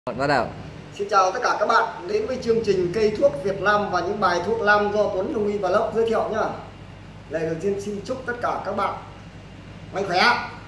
Bắt đầu. Xin chào tất cả các bạn đến với chương trình cây thuốc Việt Nam và những bài thuốc nam do Tuấn Đông y Vlog giới thiệu nhá. Lời đầu tiên xin chúc tất cả các bạn mạnh khỏe.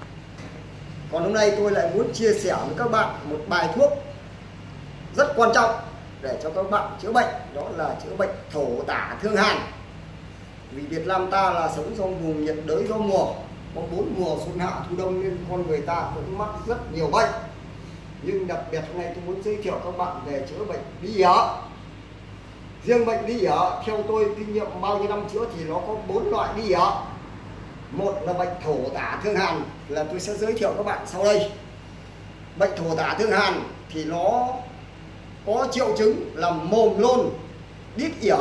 Còn hôm nay tôi lại muốn chia sẻ với các bạn một bài thuốc rất quan trọng để cho các bạn chữa bệnh, đó là chữa bệnh thổ tả thương hàn. Vì Việt Nam ta là sống trong vùng nhiệt đới gió mùa, có 4 mùa xuân hạ thu đông nên con người ta cũng mắc rất nhiều bệnh. Nhưng đặc biệt hôm nay tôi muốn giới thiệu các bạn về chữa bệnh đi ỉa. Riêng bệnh đi ỉa theo tôi kinh nghiệm bao nhiêu năm chữa thì nó có 4 loại đi ỉa. Một là bệnh thổ tả thương hàn, là tôi sẽ giới thiệu các bạn sau đây. Bệnh thổ tả thương hàn thì nó có triệu chứng là mồm nôn, đít ỉa.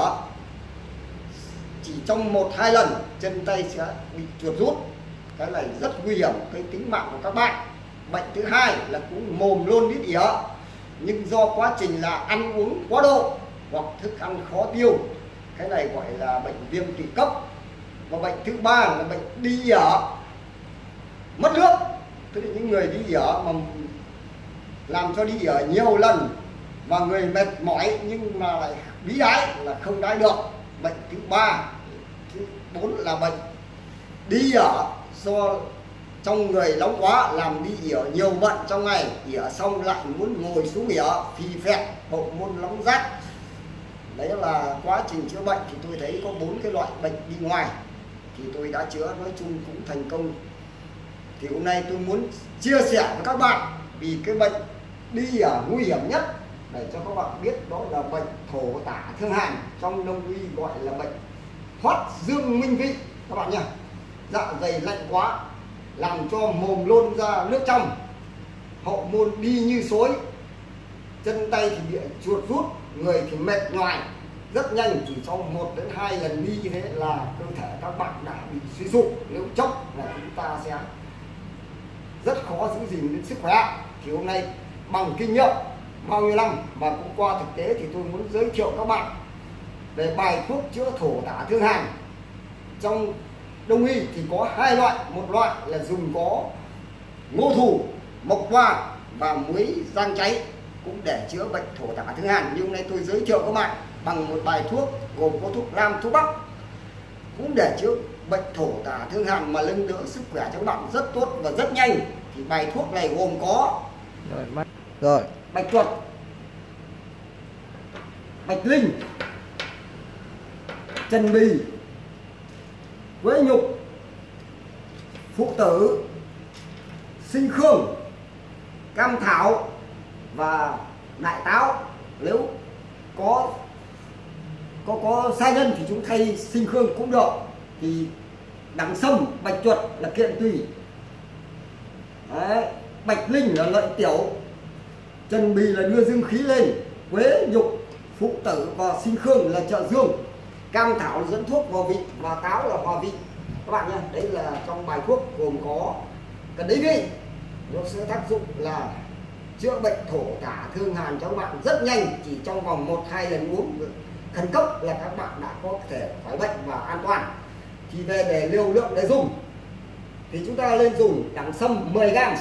Chỉ trong 1-2 lần chân tay sẽ bị chuột rút. Cái này rất nguy hiểm tới tính mạng của các bạn. Bệnh thứ hai là cũng mồm nôn đít ỉa, nhưng do quá trình là ăn uống quá độ hoặc thức ăn khó tiêu. Cái này gọi là bệnh viêm tụy cấp. Và bệnh thứ ba là bệnh đi ỉa mất nước, tức là những người đi ỉa mà làm cho đi ỉa nhiều lần và người mệt mỏi nhưng mà lại bí đái là không đái được. Bệnh thứ ba, thứ 4 là bệnh đi ỉa do trong người nóng quá làm đi ỉa nhiều bận trong ngày, ỉa xong lại muốn ngồi xuống ỉa, phì phẹt, hậu môn nóng rát. Đấy là quá trình chữa bệnh thì tôi thấy có 4 cái loại bệnh đi ngoài thì tôi đã chữa, nói chung cũng thành công. Thì hôm nay tôi muốn chia sẻ với các bạn vì cái bệnh đi ỉa nguy hiểm nhất để cho các bạn biết, đó là bệnh thổ tả thương hàn, trong đông y gọi là bệnh thoát dương minh vị các bạn nhé. Dạ dày lạnh quá làm cho mồm nôn ra nước trong, hậu môn đi như xối, chân tay thì bị chuột rút, người thì mệt nhoài rất nhanh. Chỉ trong 1-2 lần đi như thế là cơ thể các bạn đã bị suy sụp, nếu chốc là chúng ta sẽ rất khó giữ gìn đến sức khỏe. Thì hôm nay bằng kinh nghiệm bao nhiêu năm và cũng qua thực tế thì tôi muốn giới thiệu các bạn về bài thuốc chữa thổ tả thương hàn. Trong đông y thì có 2 loại, một loại là dùng có ngô thủ, mộc hoa và muối rang cháy cũng để chữa bệnh thổ tả thương hàn. Nhưng hôm nay tôi giới thiệu các bạn bằng một bài thuốc gồm có thuốc nam, thuốc bắc cũng để chữa bệnh thổ tả thương hàn mà nâng đỡ sức khỏe cho các bạn rất tốt và rất nhanh. Thì bài thuốc này gồm có bạch tuộc, bạch linh, trần bì, quế nhục, phụ tử, sinh khương, cam thảo và đại táo. Nếu có sa nhân thì chúng thay sinh khương cũng được. Thì đằng sâm, bạch chuột là kiện tùy. Đấy, bạch linh là lợi tiểu, trần bì là đưa dương khí lên, quế nhục, phụ tử và sinh khương là trợ dương, cam thảo là dẫn thuốc vào vị và táo là hòa vị các bạn nhé. Đấy là trong bài thuốc gồm có cần đấy vị, nó sẽ tác dụng là chữa bệnh thổ tả thương hàn cho các bạn rất nhanh, chỉ trong vòng 1-2 lần uống khẩn cấp là các bạn đã có thể khỏi bệnh và an toàn. Thì về để liều lượng để dùng thì chúng ta lên dùng đẳng sâm 10g,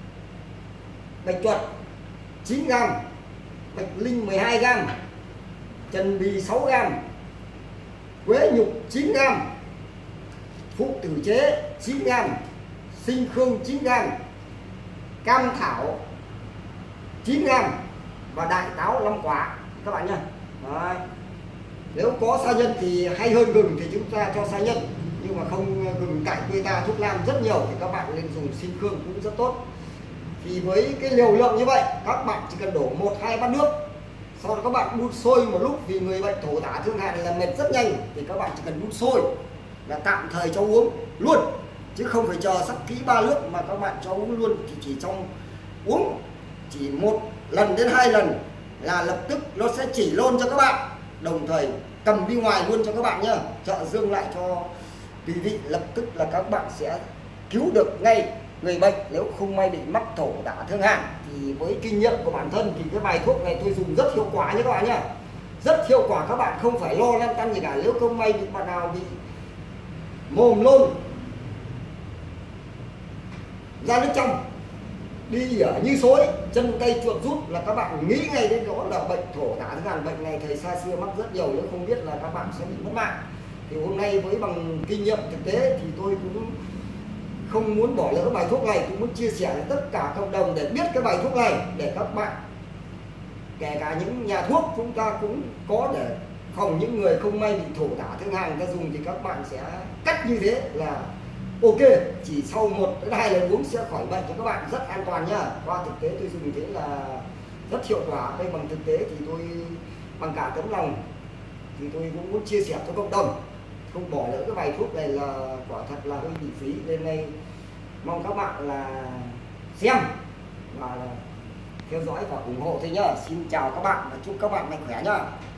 bạch tuộc 9g, bạch linh 12g, trần bì 6g, quế nhục 9g, phụ tử chế 9g, sinh khương 9g, cam thảo 9g và đại táo 5 quả các bạn nhé. Đấy. Nếu có sa nhân thì hay hơn gừng thì chúng ta cho sa nhân, nhưng mà không gừng tại quê ta thuốc nam rất nhiều thì các bạn nên dùng sinh khương cũng rất tốt. Thì với cái liều lượng như vậy các bạn chỉ cần đổ 1-2 bát nước, sau đó các bạn đun sôi một lúc, vì người bệnh thổ tả thương hàn là mệt rất nhanh thì các bạn chỉ cần đun sôi là tạm thời cho uống luôn, chứ không phải chờ sắc kỹ 3 nước mà các bạn cho uống luôn. Thì chỉ trong uống chỉ 1 lần đến 2 lần là lập tức nó sẽ chỉ luôn cho các bạn, đồng thời cầm đi ngoài luôn cho các bạn nhé, trợ dương lại cho tùy vị. Lập tức là các bạn sẽ cứu được ngay người bệnh nếu không may bị mắc thổ tả thương hàn. Thì với kinh nghiệm của bản thân thì cái bài thuốc này tôi dùng rất hiệu quả nhé các bạn nhé, rất hiệu quả. Các bạn không phải lo lăn tăn gì cả. Nếu không may bị bạn nào bị mồm nôn ra nước trong, đi ở như xối, chân tay chuột rút là các bạn nghĩ ngay đến đó là bệnh thổ tả thứ ngàn. Bệnh này thầy xa xưa mắc rất nhiều, nếu không biết là các bạn sẽ bị mất mạng. Thì hôm nay với bằng kinh nghiệm thực tế thì tôi cũng không muốn bỏ lỡ bài thuốc này, cũng muốn chia sẻ với tất cả cộng đồng để biết cái bài thuốc này, để các bạn, kể cả những nhà thuốc chúng ta cũng có, để phòng những người không may bị thổ tả thương hàn ta dùng, thì các bạn sẽ cắt như thế là ok, chỉ sau 1 đến 2 lần uống sẽ khỏi bệnh cho các bạn, rất an toàn nhá. Qua thực tế tôi dùng thế là rất hiệu quả. Đây bằng thực tế thì tôi bằng cả tấm lòng thì tôi cũng muốn chia sẻ cho cộng đồng, không bỏ lỡ cái bài thuốc này là quả thật là hơi bị phí. Nên đây mong các bạn là xem và là theo dõi và ủng hộ thôi nhá. Xin chào các bạn và chúc các bạn mạnh khỏe nhá.